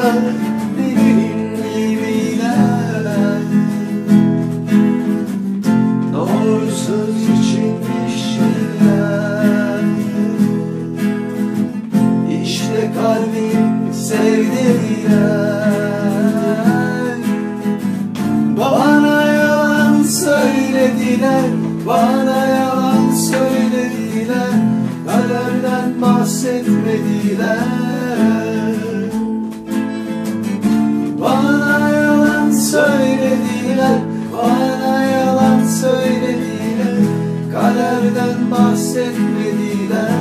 benim gibiler. Doğru söz için piştiler. İşte kalbim sevdiler. Bana yalan söylediler, bana yalan söylediler, kaderden bahsetmediler. Bana yalan söylediler, bana yalan söylediler, kaderden bahsetmediler.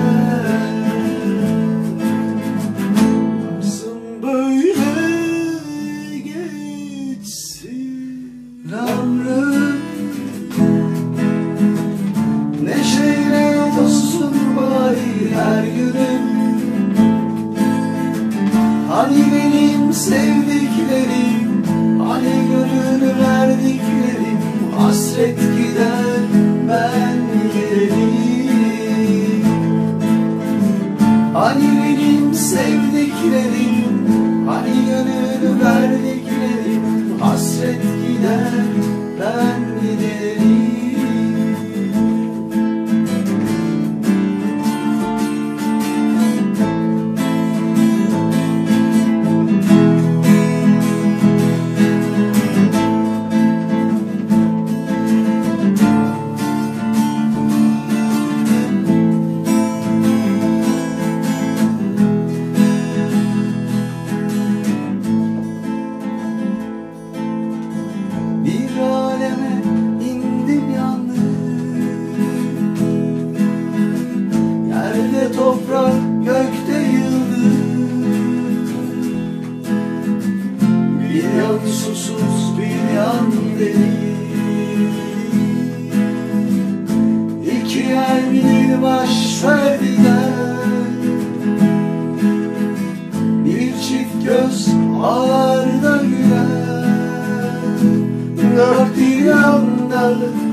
Varsın böyle geçsin ömrüm, neşeyle olsun bari her günüm. Hani benim sevdiklerim, hani gönül verdiklerim, hasret gider ben giderim. Hani benim sevdiklerim, hani gönül verdiklerim, hasret gider ben giderim. Bir aleme indim yandım, yerde toprak gökte yıldız. Bir yan susuz bir yan deli, İki el bir baş verdiler. Bir çift göz ağlarda güler, dört bir yanda